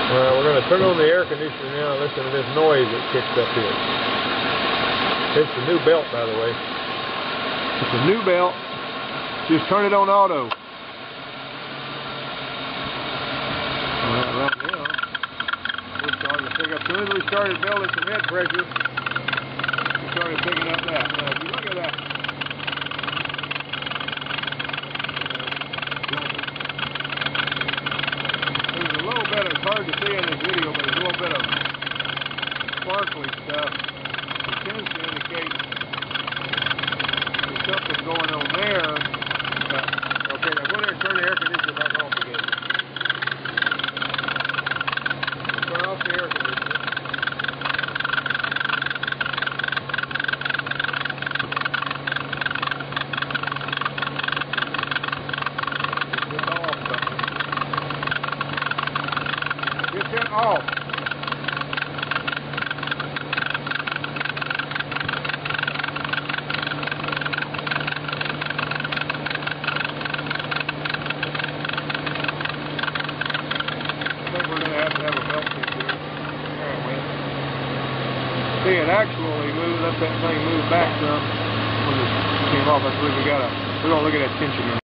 Well, we're going to turn on the air conditioner now and listen to this noise that kicks up here. It's the new belt, by the way. It's a new belt. Just turn it on auto. Right now, we're starting to pick up. As soon as we started building some head pressure, we started picking up that. Now, if you look at that. There's a little bit, it's hard to see in this video, but there's a little bit of sparkly stuff. It tends to indicate there's something going on there. Okay, now go there and turn the air conditioner back off again. Turn off the air conditioner. Get off. Get that off. We're going to have a belt kick here. See, it actually moved, let that thing move back some when it came off. I believe we're going to look at that tensioner.